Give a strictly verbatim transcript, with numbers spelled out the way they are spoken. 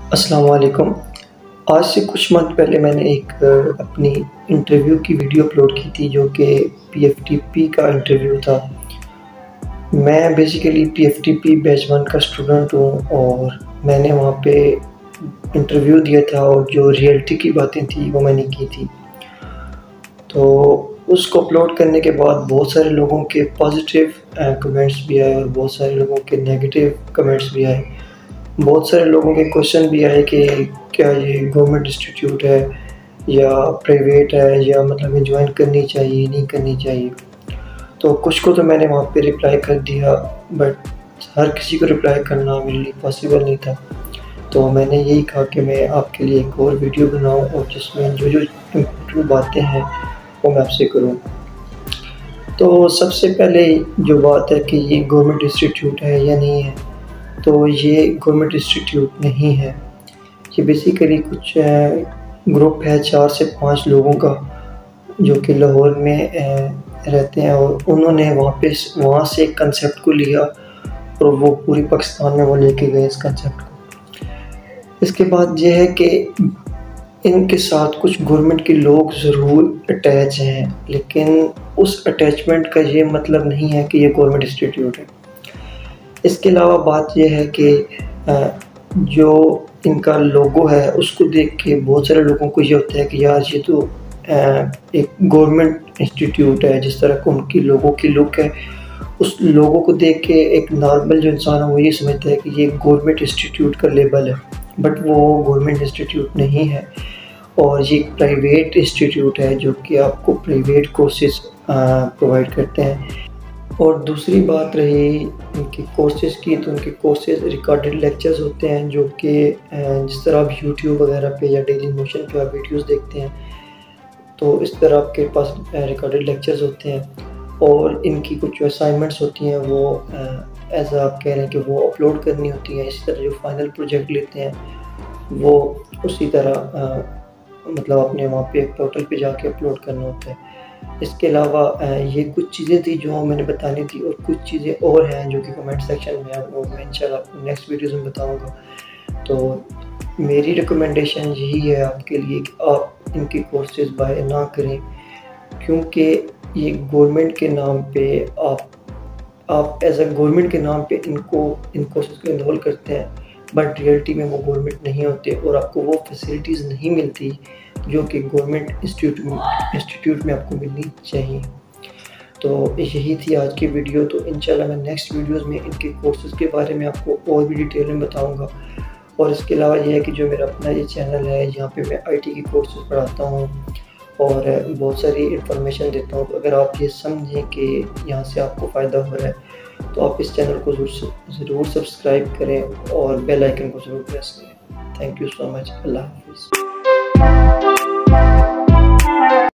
अस्सलाम वालेकुम। आज से कुछ मंथ पहले मैंने एक अ, अपनी इंटरव्यू की वीडियो अपलोड की थी जो कि पीएफटीपी का इंटरव्यू था। मैं बेसिकली पीएफटीपी बैच वन का स्टूडेंट हूँ और मैंने वहाँ पे इंटरव्यू दिया था और जो रियलिटी की बातें थी वो मैंने की थी। तो उसको अपलोड करने के बाद बहुत सारे लोगों के पॉज़िटिव अ, कमेंट्स भी आए और बहुत सारे लोगों के नेगेटिव कमेंट्स भी आए। बहुत सारे लोगों के क्वेश्चन भी आए कि क्या ये गवर्नमेंट इंस्टीट्यूट है या प्राइवेट है या मतलब ये जॉइन करनी चाहिए, नहीं करनी चाहिए। तो कुछ को तो मैंने वहाँ पे रिप्लाई कर दिया, बट हर किसी को रिप्लाई करना मेरे लिए पॉसिबल नहीं था। तो मैंने यही कहा कि मैं आपके लिए एक और वीडियो बनाऊँ और जिसमें जो-जो इम्पोर्टेंट बातें हैं वो मैं आपसे करूँ। तो सबसे पहले जो बात है कि ये गवर्नमेंट इंस्टीट्यूट है या नहीं है, तो ये गवर्नमेंट इंस्टीट्यूट नहीं है। ये बेसिकली कुछ अ, ग्रुप है चार से पाँच लोगों का जो कि लाहौर में अ, रहते हैं और उन्होंने वहाँ पे स वहाँ से एक कांसेप्ट को लिया और वो पूरी पाकिस्तान में वो लेके गए इस कांसेप्ट को। इसके बाद ये है कि इनके साथ कुछ गवर्नमेंट के लोग ज़रूर अटैच हैं, लेकिन उस अटैचमेंट का ये मतलब नहीं है कि ये गवर्नमेंट इंस्टीट्यूट है। इसके अलावा बात ये है कि अ, जो इनका लोगो है उसको देख के बहुत सारे लोगों को ये होता है कि यार ये तो अ, एक गवर्नमेंट इंस्टीट्यूट है, जिस तरह का उनकी लोगों की लुक है, उस लोगो को देख के एक नॉर्मल जो इंसान है वो ये समझता है कि ये गवर्नमेंट इंस्टीट्यूट का लेबल है, बट वो गवर्नमेंट इंस्टीट्यूट नहीं है और ये एक प्राइवेट इंस्टीट्यूट है जो कि आपको प्राइवेट कोर्सेज़ अ, प्रोवाइड करते हैं। और दूसरी बात रही इनके कोर्सेज़ की, तो उनके कोर्सेज़ रिकॉर्डेड लेक्चर्स होते हैं जो कि अ, जिस तरह आप यूट्यूब वगैरह पे या डेली मोशन पे आप वीडियोज़ देखते हैं, तो इस तरह आपके पास अ, रिकॉर्डेड लेक्चर्स होते हैं और इनकी कुछ जो असाइनमेंट्स होती हैं वो अ, एज़ आप कह रहे हैं कि वो अपलोड करनी होती हैं। इसी तरह जो फाइनल प्रोजेक्ट लेते हैं वो उसी तरह अ, मतलब अपने वहाँ पे पोर्टल पे जाके अपलोड करना होता है। इसके अलावा अ, ये कुछ चीज़ें थी जो मैंने बतानी थी और कुछ चीज़ें और हैं जो कि कमेंट सेक्शन में है, वो मैं इंशाल्लाह आपको नेक्स्ट वीडियोज़ में बताऊँगा। तो मेरी रिकमेंडेशन यही है आपके लिए कि आप इनके कोर्सेज़ बाय ना करें, क्योंकि ये गवर्नमेंट के नाम पे आप आप एज़ अ गवर्नमेंट के नाम पे इनको इन कोर्सेज़ को एनरोल करते हैं, बट रियलिटी में वो गवर्नमेंट नहीं होते और आपको वो फैसिलिटीज़ नहीं मिलती जो कि गवर्नमेंट इंस्टीट्यूट में इंस्टीट्यूट में आपको मिलनी चाहिए। तो यही थी आज की वीडियो, तो इंशाल्लाह मैं नेक्स्ट वीडियोज़ में इनके कोर्सेज़ के बारे में आपको और भी डिटेल में बताऊँगा। और इसके अलावा ये है कि जो मेरा अपना ये चैनल है जहाँ पे मैं आईटी की कोर्सेज़ पढ़ाता हूँ और बहुत सारी इन्फॉर्मेशन देता हूँ, तो अगर आप ये समझें कि यहाँ से आपको फ़ायदा हो रहा है, तो आप इस चैनल को ज़रूर ज़रूर सब्सक्राइब करें और बेल आइकन को ज़रूर प्रेस करें। Thank you so much. अल्लाह हाफ़िज़।